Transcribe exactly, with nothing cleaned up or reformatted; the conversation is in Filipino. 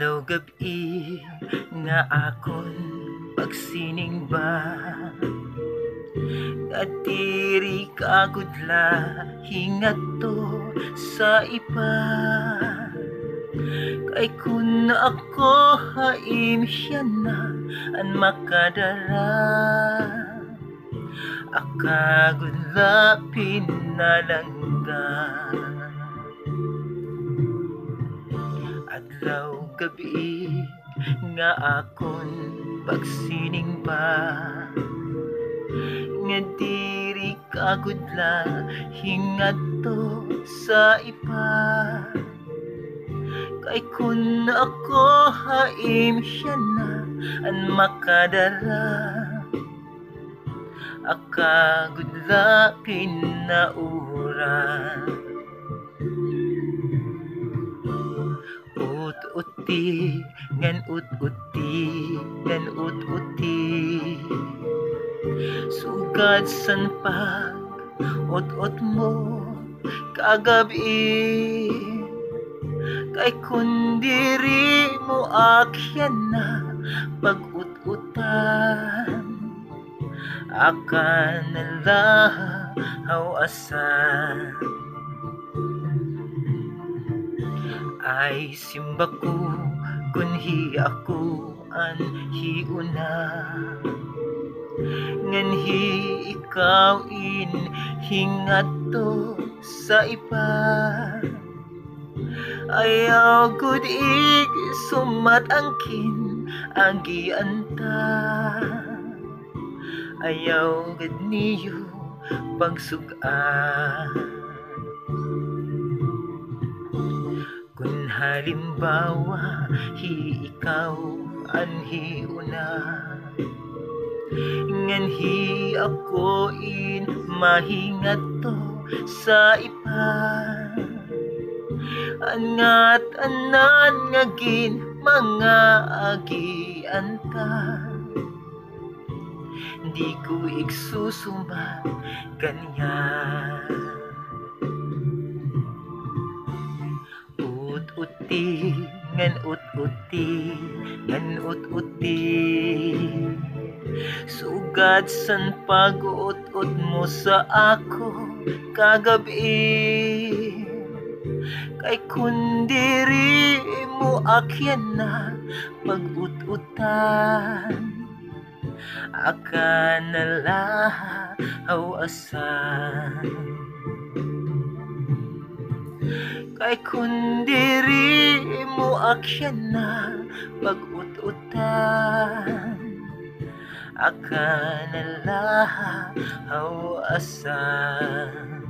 Adlaw gabi nga akon pagsining ba, nga diri kagudla hingadto sa iba. Kay kun ako haim siya na an makadara, akagudla pinalangga. Adlaw gabi nga akon pagsining ba, nga diri kagudla hingadto sa iba. Kay kun ako haim siya na an makadara, akagudla pinaura. Ut-uti ngan ut-uti ngan ut-uti, sugad san pag ut-ut mo kagabi. Kay kun diri mo akyan na pag-ut-utan, akan nalahaw asan. Ay simba ko kunhi ako an hiuna, nganhi ikaw in hingadto sa iba. Ayaw gud ig sumat angkin agianta, ayaw gud niyo pagsugaan. Kun halimbawa hi ikaw an hiuna, nganhi ako in mahingadto sa iba. Angat anan ngagin mga agianta, di ko igsusumbat ganyan. Ut-uti ngan ut-uti ngan ut-uti, sugad san pag-ut-ut mo sa ako kagabi. Kay kun diri mo akyan na pag-ut-utan, akan nalahaw asan. Kay kun diri mo akyan na pag-ut-utan, akan nalahaw asan.